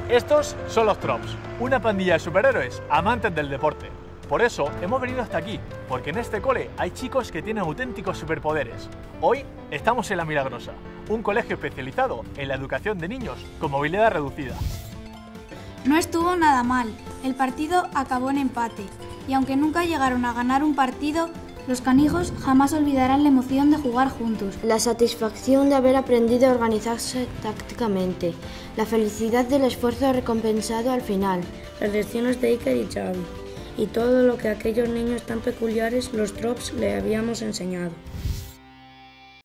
Estos son los Trops, una pandilla de superhéroes amantes del deporte. Por eso hemos venido hasta aquí, porque en este cole hay chicos que tienen auténticos superpoderes. Hoy estamos en La Milagrosa, un colegio especializado en la educación de niños con movilidad reducida. No estuvo nada mal, el partido acabó en empate, y aunque nunca llegaron a ganar un partido, los canijos jamás olvidarán la emoción de jugar juntos. La satisfacción de haber aprendido a organizarse tácticamente, la felicidad del esfuerzo recompensado al final, las lecciones de Iker y Xavi, y todo lo que a aquellos niños tan peculiares, los Trops, le habíamos enseñado.